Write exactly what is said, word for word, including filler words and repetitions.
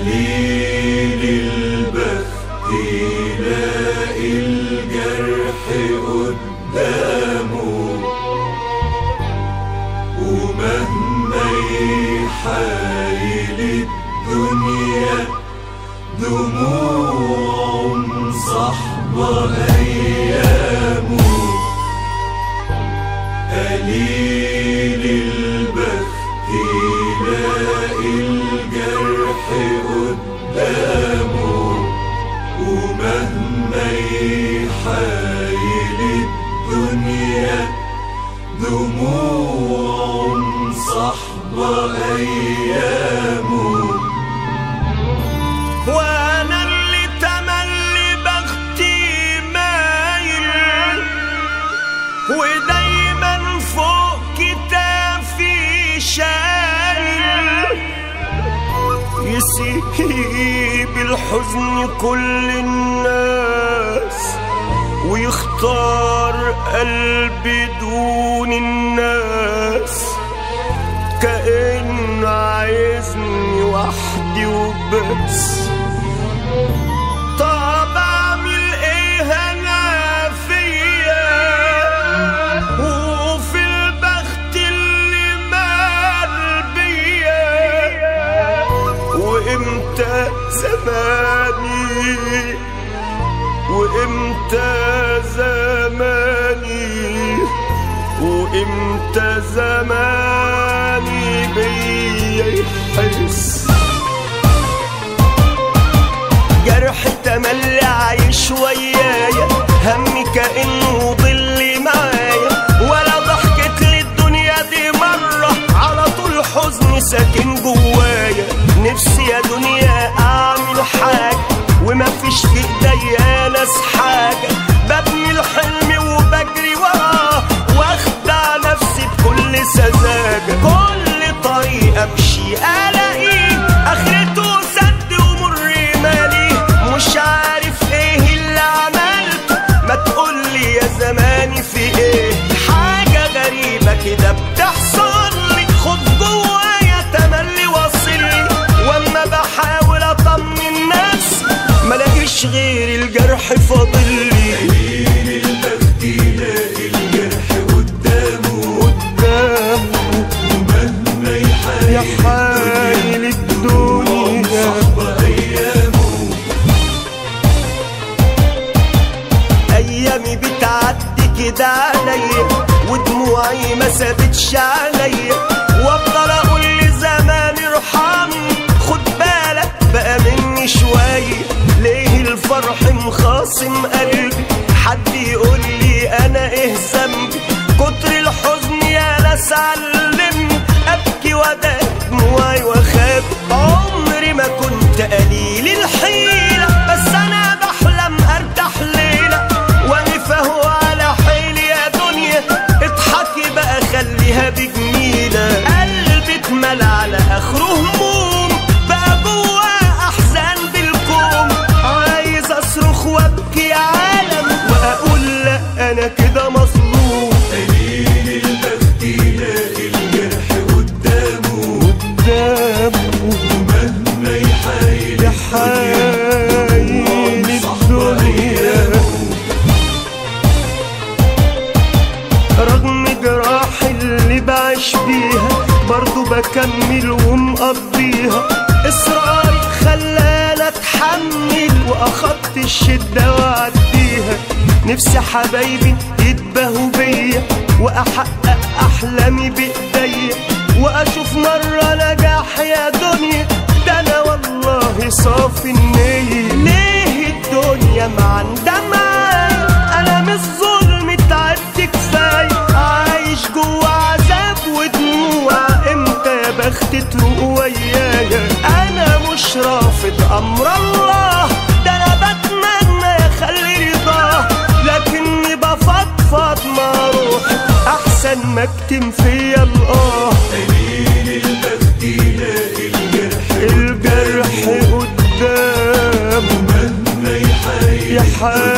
قليل البخت يلاقي الجرح قدامه، ومهما يحايل الدنيا دموع مصاحبة أيامه. قليل البخت يلاقي الجرح قدامه، ومهما يحايل الدنيا دموع مصاحبة أيامه. وانا اللي تملي بختي مايل، ودايما فوق كتافي شايل، يسيب الحزن كل الناس ويختار قلبي دون الناس، كأنه عايزني وحدي وبس. طب اعمل ايه انا فيا وفي البخت اللي مال بيا؟ وامتى زماني وامتى زماني وامتى زماني بيا يحس؟ جرح تملي عايش ويايا، همي كأنه ظل معايا، ولا ضحكت للدنيا دي مرة، على طول حزن ساكن جوايا. نفسي يا دنيا اعمل حاجة وما فيش في ايديا ناس حاجة، ببني الحلم وبجري وراه واخدع نفسي بكل سذاجة. كل طريق امشي الاقيه اخرته سد ومر مالي، مش عارف ايه اللي عملته، ما تقولي يا زماني في ايه؟ حاجة غريبة كده بتحصل لي، خد جوايا تملي واصلي، واما بحاول اطمن نفسي ملاقيش غير الجرح فاضلي. قليل البخت يلاقي الجرح قدامه قدامه، ومهما يحايل الدنيا صحبة أيامه. أيامي بتعدي كده عليا ودموعي ما سابتش عليا، وافضل اقول لزماني ارحمني، خد بالك بقى مني شوية. ليه الفرح مخاصم قلبي؟ حد يقول لي انا ايه ذنبي؟ كتر الحزن يا ناس علمني ابكي واداري دموعي واخاف. عمري ما كنت قليل الحيلة، بس انا بحلم ارتاح ليلة، واقف اهو على حيلي يا دنيا، اضحكي بقى خليها بجميلة. قلبي اتملى على اخره هموم، بقى جواه احزان بالكوم، عايز اصرخ وابكي عالم واقول لا انا كده مظلوم. قليل البخت يلاقي الجرح قدامه قدامه، ومهما يحايل يحايل الدنيا. رغم جراحي اللي بعيش بيها برضو بكمل ومقضيها، اصراري خلاني اتحمل واخدت الشدة واعديها. نفسي حبايبي يتباهوا بيا واحقق احلامي بايديا، واشوف مرة نجاح يا دنيا، ده انا والله صافي النية. ليه الدنيا ما عندها معايا؟ انا من الظلم تعبت كفاية، عايش جوا عذاب ودموع، امتى يا بخت تروق ويايا؟ انا مش رافض امر الله، ده انا بتمنى يخلي رضاه، لكني بفضفض مع روحي احسن ما اكتم فيا الاه. قليل البخت يلاقي الجرح الجرح قدامه، ومهما يحايل يحايل